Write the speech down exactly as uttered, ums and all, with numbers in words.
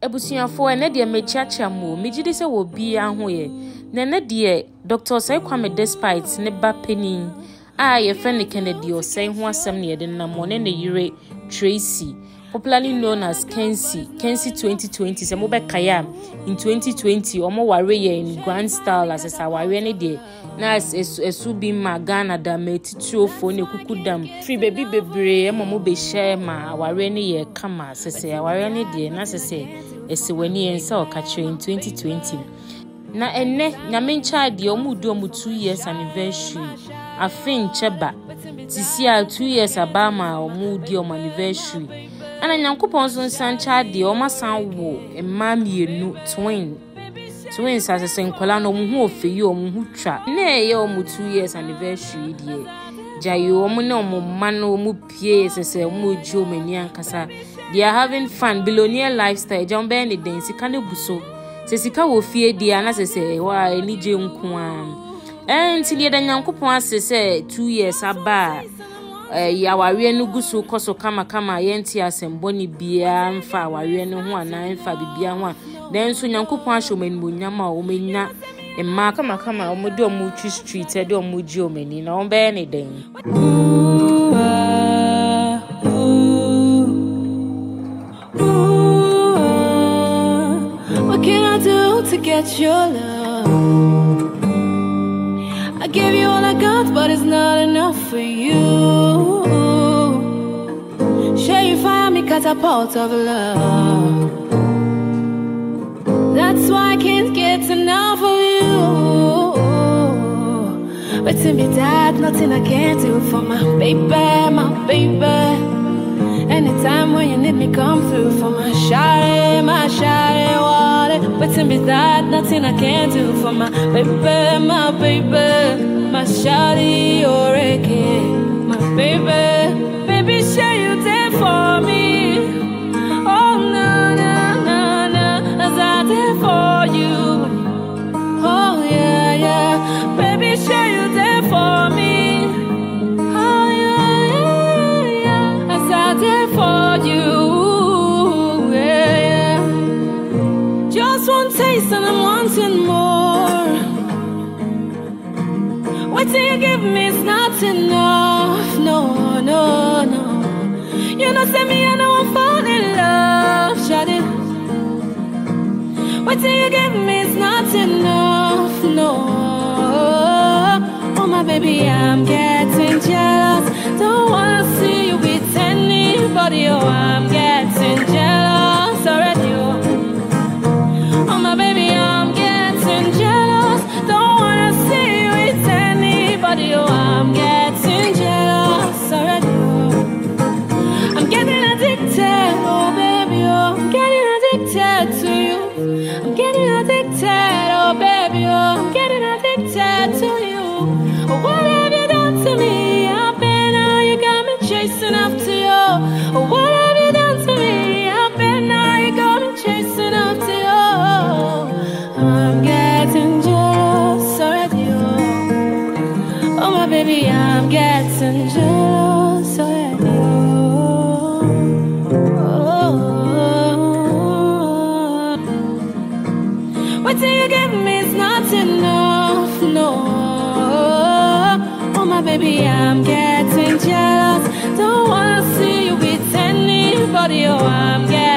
ebusuafo ene de mechiacha mo megide se wo bia ho ye na ne de Doctor Osei Kwame despite ne ba penin a ye friend Kennedy Osei ho asem ne de na mo ne ne yire Tracy, popularly known as Kensi Kensi twenty twenty se mo be kaya in twenty twenty omo ware ye in grand style as a ware ne de na esu bi ma Ghana da metituofo ne kukudam free baby bebre emo mo be share ma ware ne ye kama sese ware ne de na sese esi wani ensa okache in twenty twenty na enne nyame ncha de omu do omu two years anniversary afin cheba tisia two years abama omu di omu anniversary ana nyankopon so nsancha de o masan wo emma mienu twin twins asese nkola no mu hu ofeyi o mu hu twa na eye o mu two years anniversary die jayo o mu na o mu ma no mu pie sese o mu ji o mani ankasa they are having fun billionaire lifestyle jam be ne den sika ne buso se sika wo fie die ana sese wa eni je nko a enti le da nyankopon asese two years aba ya wawe no gusu koso kama kama yenti asemboni bia mfa wawe no ho ana mfa bibia ho den so nyankopon ahomani monyama o menya emma kama kama o mode o mu twi street e de o mu ji o mani na o be ne den what can I do to get your love? I gave you all I got, but it's not enough for you. Sure you find me catapult of love. That's why I can't get enough of you. But to me that nothing I can't do for my baby, my baby. Anytime when you need me come through for my shawty, my shawty wallet. But to me that nothing I can't do for my baby, my baby. My shawty oreke, my baby. Baby, share you there for me. Oh, no, no, no, no, as I did for you. Oh, yeah, yeah. Baby, share you there for me. Oh, yeah, yeah, yeah, as I did for you. Yeah, yeah. Just one taste and I'm wanting more. What do you give me is not enough. No, no, no. You know, say me, I know I'm falling in love. Shut it. What do you give me is not enough. No. Oh, my baby, I'm getting jealous. Don't wanna see you with anybody. Oh, I'm getting jealous already. Oh, my baby, I'm getting jealous. Don't wanna see you with anybody. Oh, I'm getting jealous already. Oh. I'm getting addicted, oh baby, oh. I'm getting addicted to you. I'm getting addicted, oh baby, oh. I'm getting addicted to you. Oh, what have you done to me? I've been now you got me chasing after you. Oh, what have you done to me? I've been now you got me chasing after you. I'm getting jealous already, oh. Oh my baby, I'm getting jealous already. Oh, what do you give me is not enough, no. Oh my baby, I'm getting jealous. Don't wanna see you with anybody. Oh, I'm getting